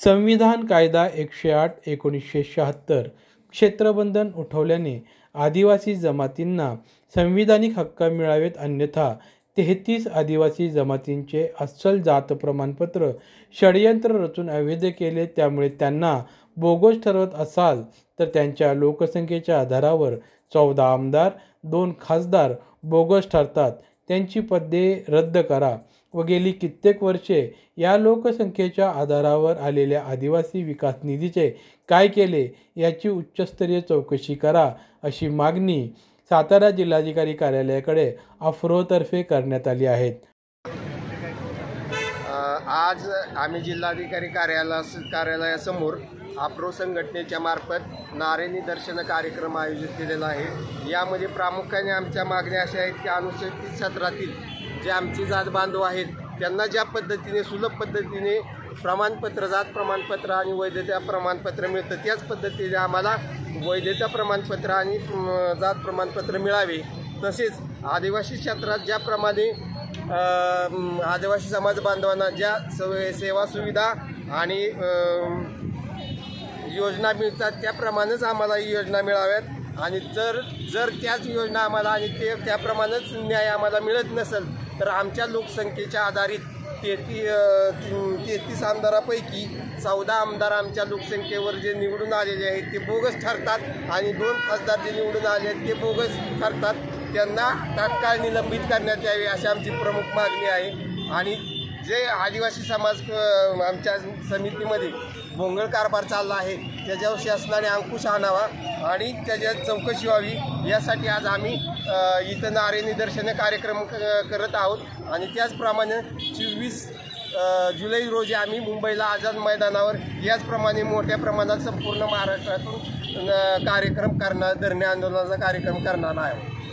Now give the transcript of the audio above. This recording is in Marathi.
संविधान कायदा 108 1976 क्षेत्रबंधन उठवल्याने आदिवासी जमातींना संविधानिक हक्क मिळावेत, अन्यथा 33 आदिवासी जमातींचे अस्सल जात प्रमाणपत्र षडयंत्र रचून अवैध केले। त्यामुळे त्यांना बोगस ठरवत असाल तर त्यांच्या लोकसंख्येच्या आधारावर 14 आमदार 2 खासदार बोगस ठरतात, त्यांची पदे रद्द करा व गेली कित्येक वर्षे या लोकसंख्येच्या आधारावर आलेल्या आदिवासी विकास निधीचे काय केले याची उच्चस्तरीय चौकशी करा, अशी मागणी सातारा जिल्हाधिकारी कार्यालयाकडे अफ्रोतर्फे करण्यात आली आहे। आज आम्ही जिल्हाधिकारी कार्यालयासमोर अफ्रो संघटनेच्या मार्फत नारे निदर्शन कार्यक्रम आयोजित केलेला आहे। यामध्ये प्रामुख्याने आमच्या मागण्या अशा आहेत की अनुसूचित क्षेत्रातील जे आमचे जात बांधव आहेत त्यांना ज्या पद्धतीने सुलभ पद्धतीने प्रमाणपत्र, जात प्रमाणपत्र आणि वैधता प्रमाणपत्र मिळतं, त्याच पद्धतीने आम्हाला वैधता प्रमाणपत्र आणि जात प्रमाणपत्र मिळावे। तसेच आदिवासी क्षेत्रात ज्याप्रमाणे आदिवासी समाज बांधवांना ज्या सेवा सुविधा आणि योजना मिळतात त्याप्रमाणेच आम्हाला ही योजना मिळाव्यात आणि जर त्याच योजना आम्हाला आणि त्याप्रमाणेच न्याय आम्हाला मिळत नसेल तर आमच्या लोकसंख्येच्या आधारित 33 आमदारापैकी 14 आमदार आमच्या लोकसंख्येवर जे निवडून आलेले आहेत ते बोगस ठरतात आणि 2 खासदार जे निवडून आले आहेत ते बोगस ठरतात, त्यांना तात्काळ निलंबित करण्यात यावे अशी आमची प्रमुख मागणी आहे। आणि जे आदिवासी समाज आमच्या समितीमध्ये भोंगळ कारभार चालला आहे त्याच्यावर शासनाने अंकुश आणावा आणि त्याच्यात चौकशी व्हावी यासाठी आज आम्ही इथं नारे निदर्शन कार्यक्रम करत आहोत। आणि त्याचप्रमाणे 24 जुलै रोजी आम्ही मुंबईला आझाद मैदानावर याचप्रमाणे मोठ्या प्रमाणात संपूर्ण महाराष्ट्रातून कार्यक्रम करणार, धरणे आंदोलनाचा कार्यक्रम करणार आहे।